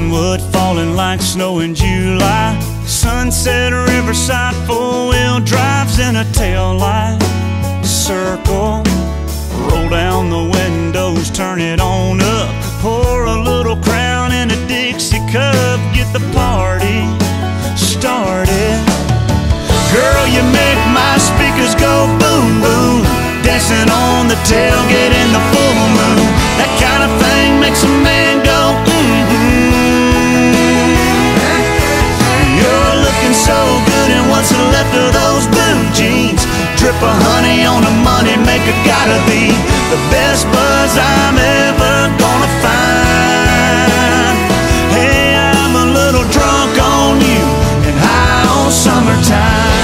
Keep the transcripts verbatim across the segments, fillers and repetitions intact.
Cottonwood falling like snow in July. Sunset Riverside, four-wheel drives in a tail light. Circle, roll down the windows, turn it on up. Pour a little Crown in a Dixie cup, get the party started. Girl, you make my speakers go boom, boom. Dancing on the tailgate in the full moon. That kind of thing makes a man go mm-hmm. You're looking so good in what's left of those blue jeans. Drip of honey on the money maker, gotta be the best buzz I'm ever gonna find. Hey, I'm a little drunk on you and high on summertime.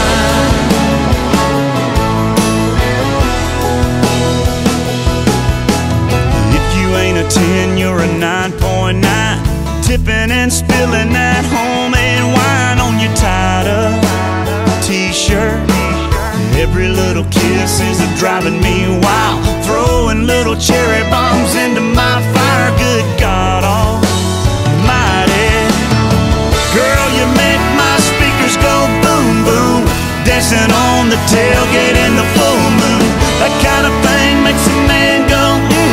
ten, you're a nine point nine. Tipping and spilling that homemade wine on your tied up t-shirt. Every little kiss is a driving me wild. Throwing little cherry bombs into my fire. Good God almighty. Girl, you make my speakers go boom, boom. Dancing on the tailgate in the full moon. That kind of thing makes a man go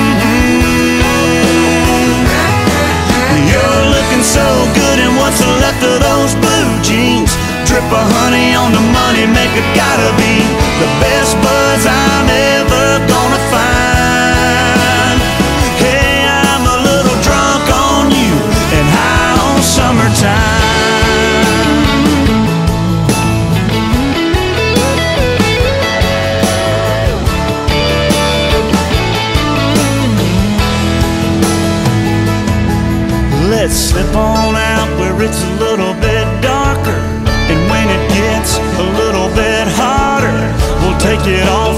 so good in what's left of those blue jeans. Drip of honey on the money maker, gotta be the best buzz I'm ever gonna find. Hey, I'm a little drunk on you and high on summertime. Let's slip on out where it's a little bit darker, and when it gets a little bit hotter, we'll take it all